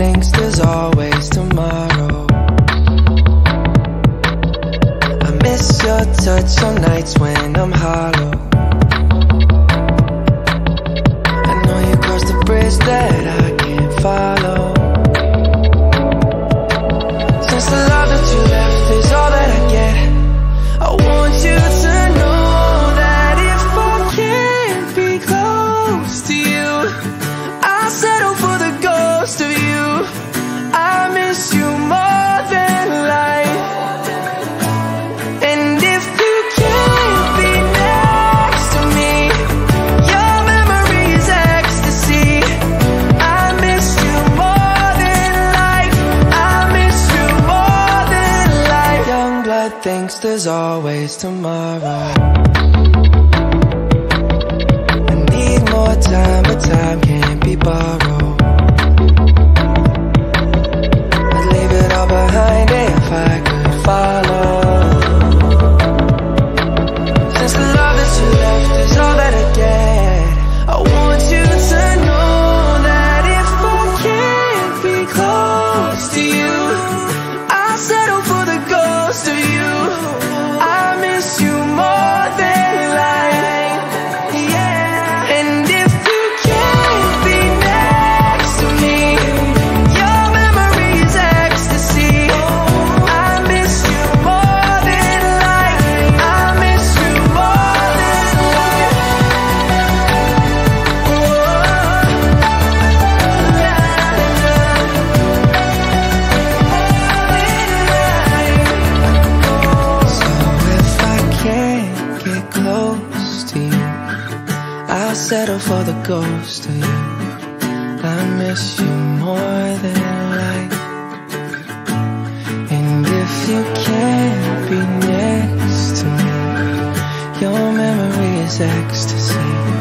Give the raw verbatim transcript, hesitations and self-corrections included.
thinks there's always tomorrow. I miss your touch on nights when I'm hollow. I know you crossed the bridge that I can't follow. Since the love that you left is all that I get, I want you to know that if I can't be close to you, I'll settle for the ghost of you. I miss you more than life. And if you can't be next to me, your memory is ecstasy. I miss you more than life. I miss you more than life. Young blood thinks there's always tomorrow. I need more time, but time can't be borrowed. I'd leave it all behind if I could follow. Since the love that you left is all that I get, I want you to know that if I can't be close to you, I'll settle for the ghost of you. I miss you more than life, yeah. And if you can't be next to me, your memory is ecstasy. I miss you more than life. I miss you more than life. So if I can't get close to you, I'll settle for the ghost of you. I miss you more than life. And if you can't be next to me, your memory is ecstasy.